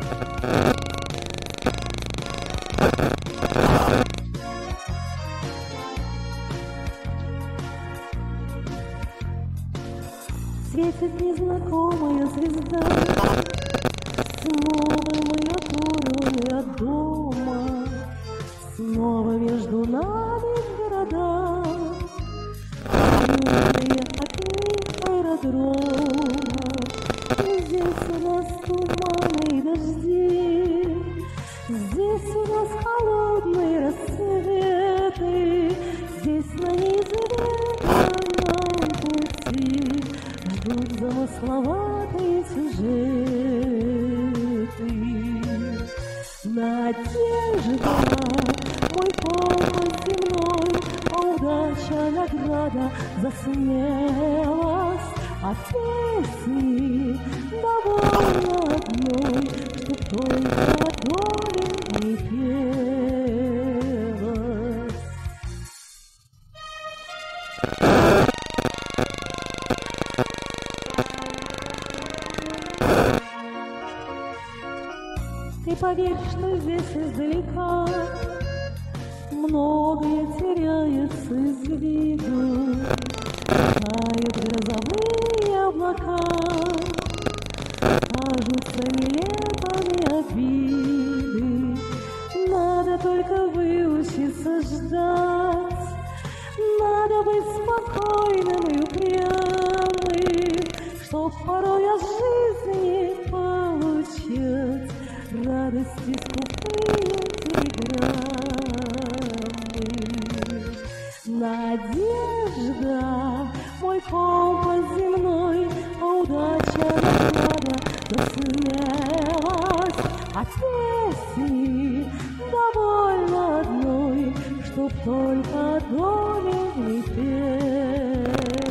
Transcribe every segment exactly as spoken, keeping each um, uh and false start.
Светит незнакомая звезда, снова моя турная дома, снова между нами города, юные огни аэродрома. Здесь у нас туманы и дожди, здесь у нас холодные рассветы, здесь на неизведанном пути ждут замысловатые сюжеты. Надежда, мой компас земной, а удача награда за смелость. От песни довольно одной, чтоб только доля не пелась. Ты поверь, что здесь издалека многое теряется из виду. Тают грозовые облака, кажутся нелепыми обиды. Надо только выучиться ждать, надо быть спокойным и упрямым, чтоб порой от жизни получать радости скупые телеграммы. Надежда, мой компас земной, а удача награда за смелость. От песни довольно одной, чтоб только доля не пелась.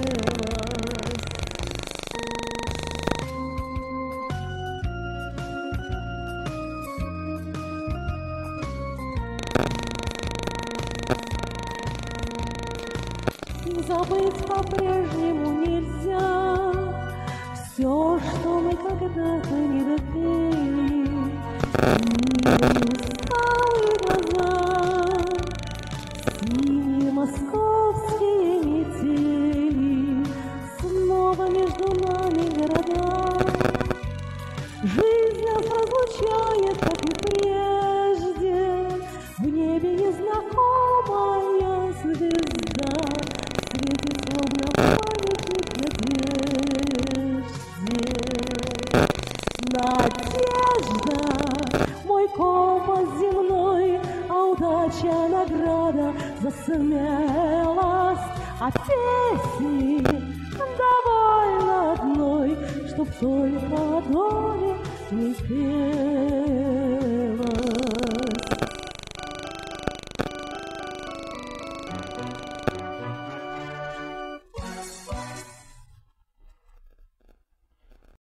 Забыть по-прежнему нельзя все, что мы когда-то не допели. Милые усталые глаза, синие московские метели, снова между нами города. Жизнь нас разлучает, как и прежде, в небе незнакомая звезда светит, словно памятник надежде. Надежда, мой компас земной, а удача награда за смелость. От песни довольно одной, чтоб только доля не пелась.